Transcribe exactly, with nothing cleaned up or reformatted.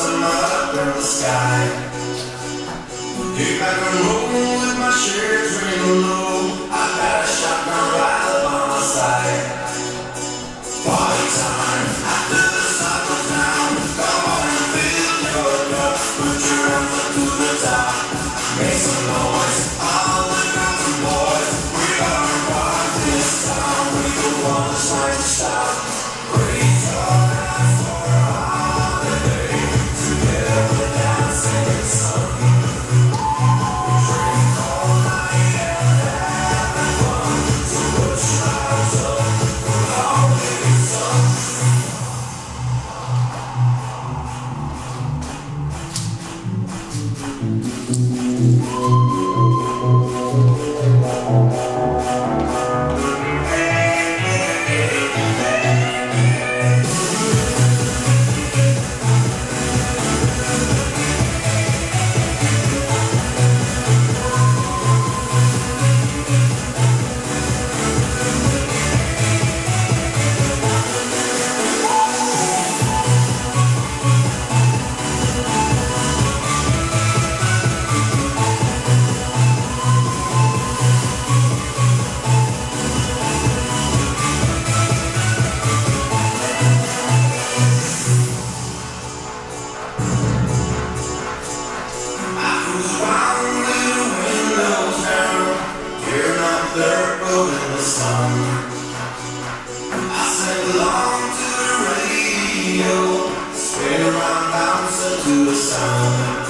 them up in the sky. Kick back and roll with my shirts ringing low. I got a shotgun right up on my side. Party time, after the sun goes down. Come on and fill your cup, put your hands up to the top. Make some noise, all the girls and boys. We gonna rock this town, we don't want this night to stop. Raise your hands for a holiday, together dancing in the sun. Drink all night and having fun, so put your eyes up, put on the sun. In the sun, I sing along to the radio, spin around, bouncing to the sound.